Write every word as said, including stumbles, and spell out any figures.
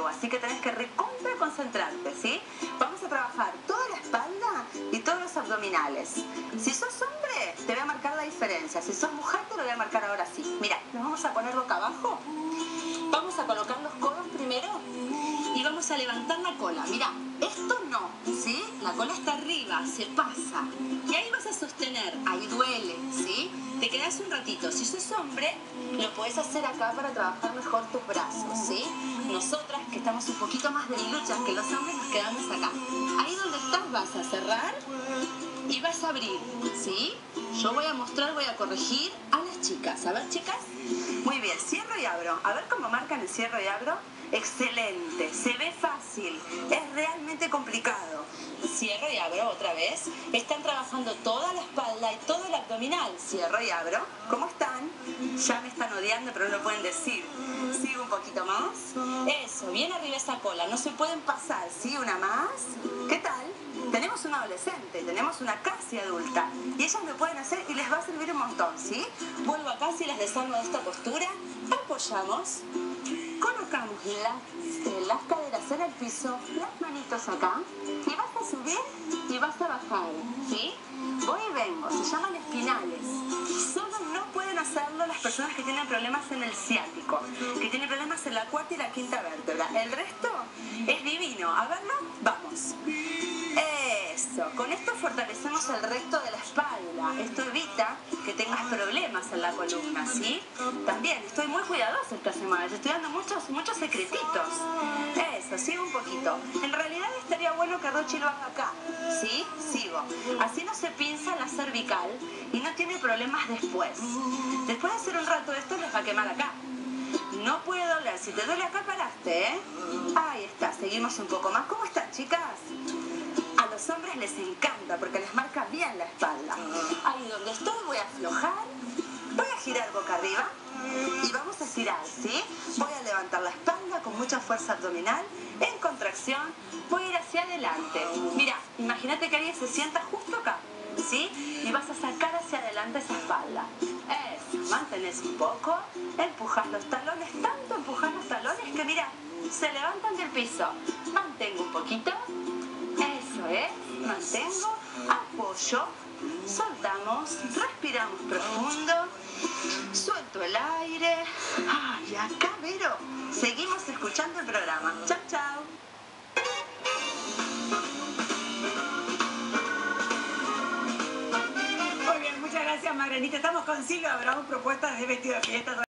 así que tenés que recontra concentrarte, ¿sí? Vamos a trabajar toda la espalda y todos los abdominales. Si sos hombre, te voy a marcar la diferencia. Si sos mujer, te lo voy a marcar ahora sí. Mira, nos vamos a poner boca abajo. Vamos a colocar los codos primero y vamos a levantar la cola. Mira, esto no, ¿sí? La cola está arriba, se pasa. Y ahí vas a sostener, ahí duele, ¿sí? Te quedas un ratito. Si sos hombre, lo podés hacer acá para trabajar mejor tus brazos, ¿sí? Nosotras, que estamos un poquito más debiluchas que los hombres, nos quedamos acá. Ahí donde estás vas a cerrar y vas a abrir, ¿sí? Yo voy a mostrar, voy a corregir a las chicas. A ver, chicas. Muy bien, cierro y abro. A ver cómo marcan el cierro y abro. Excelente, se ve fácil, es realmente complicado. Cierro y abro otra vez. Están trabajando toda la espalda y todo el abdominal. Cierro y abro. ¿Cómo están? Ya me están odiando, pero no lo pueden decir. Sigo un poquito más. Eso, bien arriba esa cola. No se pueden pasar, ¿sí? Una más. ¿Qué tal? Tenemos una adolescente, tenemos una casi adulta. Y ellas lo pueden hacer y les va a servir un montón, ¿sí? Vuelvo acá, si las desarmo de esta postura. Apoyamos. Colocamos las, las caderas en el piso, las manitos acá, y vas a subir y vas a bajar, ¿sí? Voy y vengo, se llaman espinales. Solo no pueden hacerlo las personas que tienen problemas en el ciático, que tienen problemas en la cuarta y la quinta vértebra. El resto es divino. A verlo, vamos. Eso, con esto fortalecemos el recto de la espalda. Esto evita que tengas problemas en la columna, ¿sí? También estoy muy cuidadosa esta semana, te estoy dando muchos, muchos secretitos. Eso, sigo un poquito. En realidad estaría bueno que Rochi lo haga acá, ¿sí? Sigo. Así no se pinza la cervical y no tiene problemas después. Después de hacer un rato esto, les va a quemar acá. No puede doler. Si te duele acá, paraste, ¿eh? Ahí está, seguimos un poco más. ¿Cómo están, chicas? A los hombres les encanta porque les marca bien la espalda. Ahí donde estoy voy a aflojar, voy a girar boca arriba y vamos a estirar, ¿sí? Voy a levantar la espalda con mucha fuerza abdominal, en contracción, voy a ir hacia adelante. Mira, imagínate que alguien se sienta justo acá, ¿sí? Y vas a sacar hacia adelante esa espalda. Eso, mantenés un poco, empujas los talones, tanto empujas los talones que mira, se levantan del piso. Mantengo un poquito. Eso es, mantengo, apoyo, soltamos, respiramos profundo, suelto el aire. Ay, acá, Vero, seguimos escuchando el programa. Chao, chao. Muy bien, muchas gracias, Marianita. Estamos con Silvia Bravo, propuestas de vestido de fiesta.